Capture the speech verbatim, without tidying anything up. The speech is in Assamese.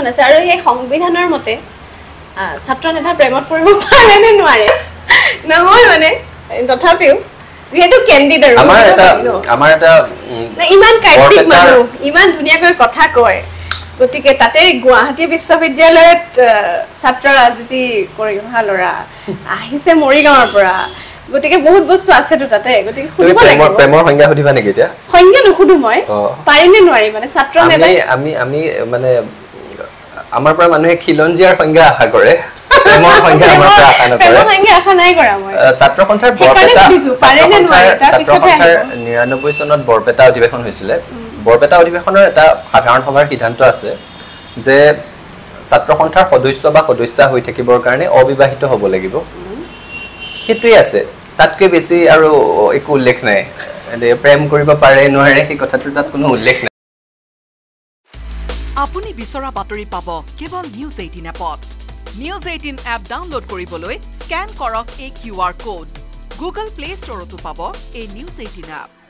আছে আৰু এই সংবিধানৰ মতে ছাত্ৰ নেতা প্ৰেমত পৰিব পাৰে নে নোৱাৰে নহয় মানে তথাপিও যেহেতু কেণ্ডিডেট আমাৰ এটা আমাৰ এটা ইমান কাইটিক মানুহ ইমান ধুনীয়াকৈ কথা কয় গতিকে তাতে গুৱাহাটী বিশ্ববিদ্যালয়ত ছাত্ৰ ৰাজনীতি কৰি অহা ল'ৰা আহিছে মৰিগাঁৱৰ পৰা গতিকে বহুত বস্তু আছে তো তাতে গতিকে শুনিব লাগিব প্ৰেমৰ সংজ্ঞা সুধিবা নেকি এতিয়া সংজ্ঞা নুখুধো মই পাৰিনে নোৱাৰি মানে ছাত্ৰ নেতা আমি আমি মানে আমাৰ পৰা মানুহে খিলঞ্জিয়াৰ সংজ্ঞা আশা কৰে প্ৰেমৰ সংজ্ঞা আমাৰ পৰা আশা নকৰে প্ৰেমৰ সংজ্ঞা আশা নাই কৰা মই ছাত্ৰ সন্থাৰ বৰপেটা পাৰিনে নোৱাৰি তাৰ পিছতে নিৰানব্বৈ চনত বৰপেটা অধিৱেশন হৈছিল বৰপেটা অধিৱেশনৰ এটা সাধাৰণ সভাৰ সিদ্ধান্ত আছে যে ছাত্ৰ সন্থাৰ সদস্য বা সদস্যা হৈ থাকিবৰ কাৰণে অবিবাহিত হ'ব লাগিব সেটোই আছে তাতকে বেছি আৰু একো উল্লেখ নাই প্ৰেম কৰিব পাৰে নোৱাৰে সেই কথাটো তাত কোনো উল্লেখ নাই আপুনি বিচৰা বাতৰি পাব কেৱল নিউজ এইটিন এপত নিউজ এইটিন এপ ডাউনলোড কৰিবলৈ স্ক্যান কৰক এই কিউআৰ কোড গুগল প্লে ষ্টৰতো পাব এই নিউজ এইটিন এপ